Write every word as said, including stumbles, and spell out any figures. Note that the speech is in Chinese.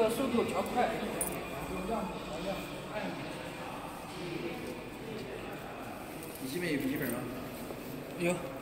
个速度较快。 笔记本有笔记本吗？ 有。